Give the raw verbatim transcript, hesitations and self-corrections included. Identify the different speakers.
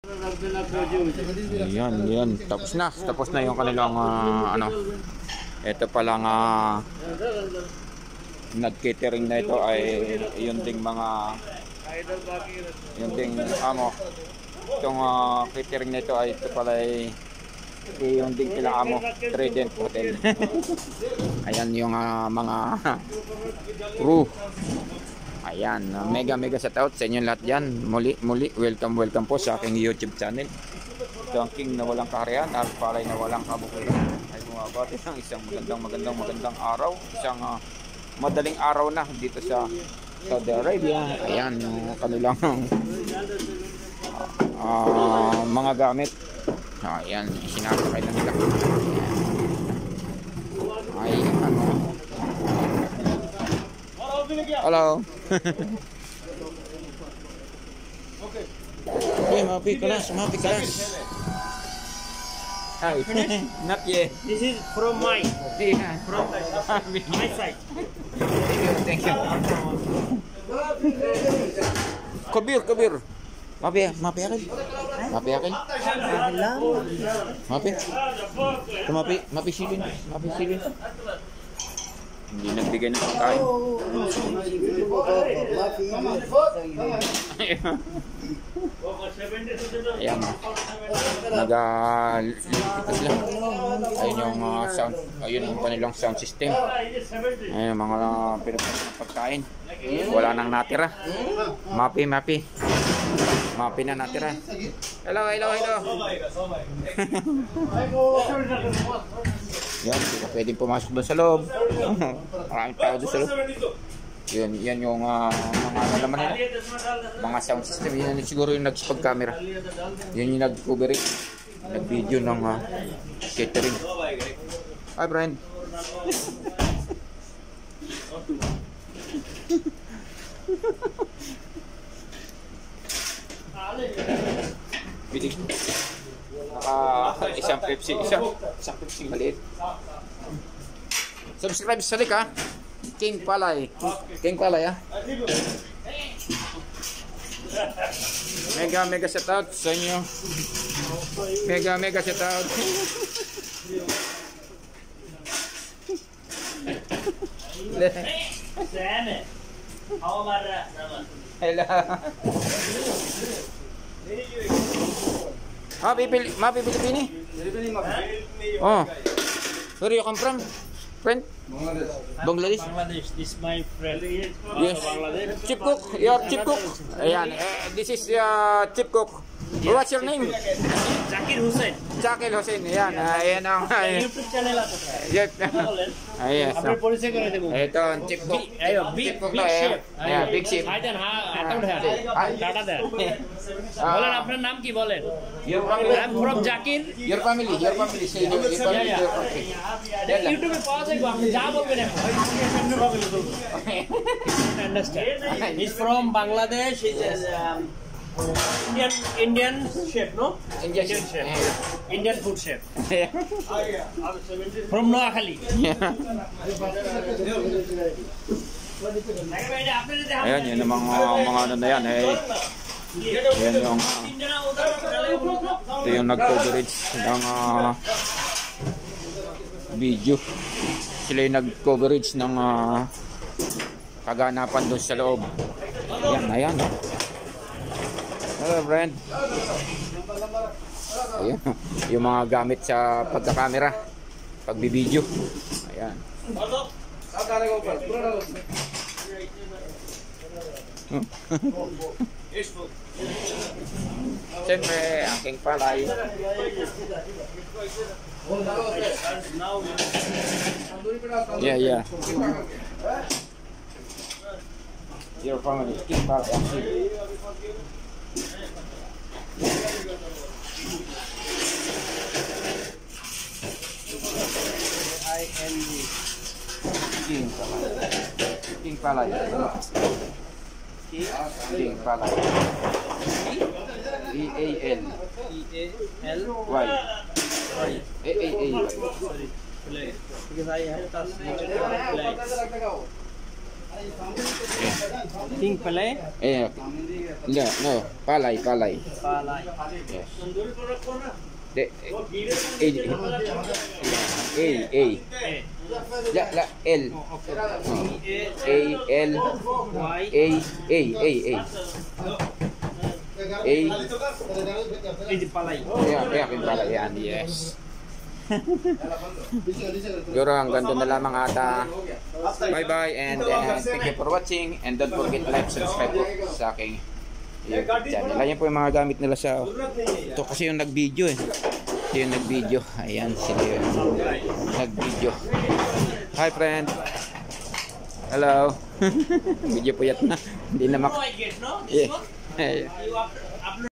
Speaker 1: Yan, yan. Tapos na. Tapos na yung kanilang uh, ano. Ito palang uh, nag-catering na ito ay yun ding mga yun ding amo. Itong uh, catering na ito ay ito pala ay yung ding kila amo Trident Hotel. Ayan yung uh, mga crew. Ayan, uh, mega mega shout out sa inyo lahat dyan. Muli, muli, welcome, welcome po sa aking YouTube channel. Ito ang king na walang kaharian at palay na walang kabukulan. Ay bumabati ng isang magandang, magandang, magandang araw. Isang uh, madaling araw na dito sa Saudi Arabia. Ayan, yung kanilang uh, mga gamit. Ayan, sinasakay na nila. Ay, ano. Hello. Okay, mapi kelas, mapi kelas. Hi. Not yet.
Speaker 2: This is from my
Speaker 1: Yeah.
Speaker 2: from my side.
Speaker 1: Thank you. Kabir, kabir. Mapi, mapi akin. Mapi akin. Mapi. Mapi, mapi silin, mapi silin. Hindi nagbigay ng pagkain. Ayan. Nag-lipas lang. Ayun yung uh, sound. Ayun yung kanilang sound system. Ayun mga uh, pinapasok ng pagkain. Wala nang natira. Mapi, mapi. Mapi na natira. Hello, hello, hello. Yan, hindi ka pwedeng pumasok doon sa loob. Maraming tao doon sa loob. Yan, yan yung uh, mga ano naman nila. Mga sound system. Yan siguro yung nag-spag camera. Yan yung nag-cover it. Nag-video ng uh, catering. Hi, Brian. Bilig. Naka isang Pepsi, isang, isang Pepsi maliit. Subscribe sa link ha. King Palay. King Palay ha. Mega mega shout out sa inyo. Mega mega shout out. Hello. Ah, pipili, mapi Pilipini. Oh. Where you come from? Friend?
Speaker 2: Bangladesh.
Speaker 1: Bangladesh.
Speaker 2: Bangladesh. This is my friend.
Speaker 1: Yes.
Speaker 2: Bangladesh.
Speaker 1: Chief cook. Your chief cook. Ayan. Uh, this is uh, chief cook. What's your name?
Speaker 2: Zakir Hussain.
Speaker 1: Zakir Hussain. Ayan. Ayan ang.
Speaker 2: YouTube channel আছে তো।
Speaker 1: Yes. Ayan.
Speaker 2: আপনার পরিচয় করে দেব।
Speaker 1: Ito ang chief cook.
Speaker 2: Ayo, big big chef.
Speaker 1: Yeah, big chef.
Speaker 2: ভাই দেন হ্যাঁ account হ্যাঁ। টাটা দেন। বলেন আপনার নাম কি বলেন?
Speaker 1: Your family.
Speaker 2: I'm from Zakir.
Speaker 1: Your family. Your family. Say your family. Your family.
Speaker 2: ইউটিউবে পাওয়া যায় আপনি যা বলবেন এখন। Understand? He's from Bangladesh. He's um, Indian Indian chef, no?
Speaker 1: Indian
Speaker 2: Indian
Speaker 1: chef.
Speaker 2: chef. Indian food chef. From Noakhali.
Speaker 1: Ayan, yun ang mga, mga ano na yan. Eh, yan yung, uh, ito yung nag-coverage ng uh, video. Sila yung nag-coverage ng uh, kaganapan doon sa loob. Ayan, ayan. Oh. Hello, friend. Ayan, yung mga gamit sa pagkakamera, pagbibideo. Ayan. Siyempre, aking palay. Yeah, yeah. Your family, aking palay.
Speaker 2: I N E
Speaker 1: King palay. King palay. King palay. E A L
Speaker 2: E A L
Speaker 1: Y.
Speaker 2: Y.
Speaker 1: A A A Y.
Speaker 2: Sorry. Play. Because I have touched nature play. King Palay.
Speaker 1: Eh, no, no, palay, palay.
Speaker 2: Palay.
Speaker 1: Yes. De, A, A, A. La, la, L. A, L,
Speaker 2: Y.
Speaker 1: A, A, A, A. A.
Speaker 2: King Palay.
Speaker 1: Yeah, yeah, King Palay yan, yes. Siguro hanggang doon na lamang ata. Bye bye and, and thank you for watching and don't forget to like, subscribe po sa aking YouTube channel. Ayan po yung mga gamit nila sa ito kasi yung nag-video eh. Ito yung nag-video. Ayan sila yung nag-video. Hi friend. Hello. Video puyat na. Hindi na mak...
Speaker 2: No, I get, no?
Speaker 1: Yeah.
Speaker 2: You upload